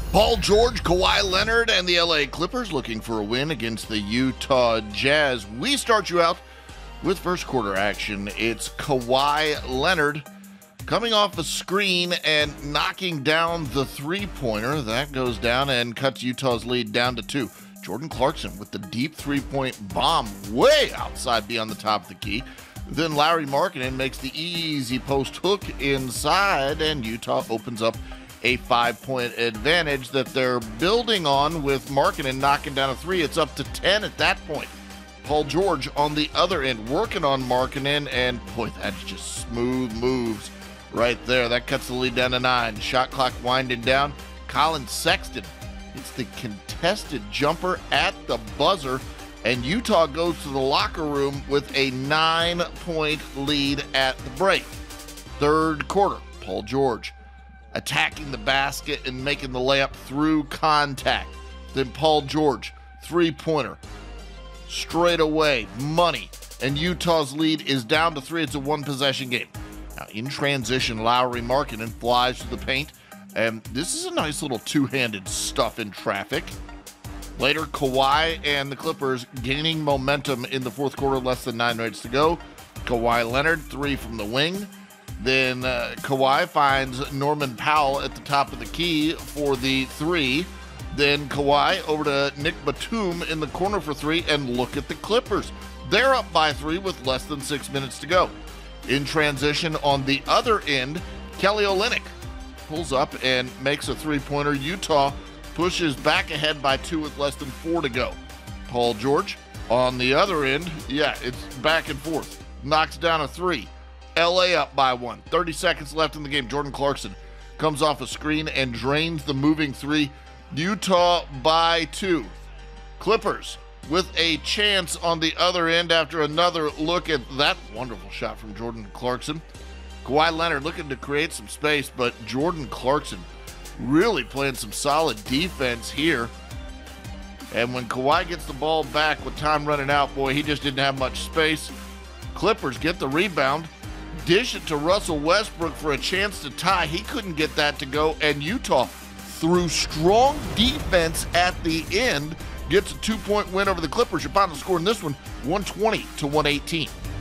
Paul George, Kawhi Leonard, and the LA Clippers looking for a win against the Utah Jazz. We start you out with first quarter action. It's Kawhi Leonard coming off a screen and knocking down the three-pointer. That goes down and cuts Utah's lead down to 2. Jordan Clarkson with the deep three-point bomb way outside beyond the top of the key. Then Lauri Markkanen makes the easy post hook inside, and Utah opens up a 5-point advantage that they're building on with Markkanen knocking down a 3. It's up to 10 at that point. Paul George on the other end working on Markkanen, and boy, that's just smooth moves right there. That cuts the lead down to 9. Shot clock winding down. Colin Sexton hits the contested jumper at the buzzer, and Utah goes to the locker room with a 9-point lead at the break. Third quarter, Paul George attacking the basket and making the layup through contact. Then Paul George, three-pointer, straight away, money, and Utah's lead is down to 3. It's a one-possession game. Now, in transition, Lauri Markkanen flies to the paint, and this is a nice little two-handed stuff in traffic. Later, Kawhi and the Clippers gaining momentum in the fourth quarter, less than 9 minutes to go. Kawhi Leonard, 3 from the wing. Then Kawhi finds Norman Powell at the top of the key for the 3. Then Kawhi over to Nick Batum in the corner for 3, and look at the Clippers. They're up by 3 with less than 6 minutes to go. In transition on the other end, Kelly Olynyk pulls up and makes a three-pointer. Utah pushes back ahead by 2 with less than 4 to go. Paul George on the other end, it's back and forth. Knocks down a 3. LA up by 1. 30 seconds left in the game. Jordan Clarkson comes off a screen and drains the moving 3. Utah by 2. Clippers with a chance on the other end after another look at that wonderful shot from Jordan Clarkson. Kawhi Leonard looking to create some space, but Jordan Clarkson really playing some solid defense here. And when Kawhi gets the ball back with time running out, boy, he just didn't have much space. Clippers get the rebound, dish it to Russell Westbrook for a chance to tie. He couldn't get that to go, and Utah, through strong defense at the end, gets a 2-point win over the Clippers. Your final score in this one, 120-118.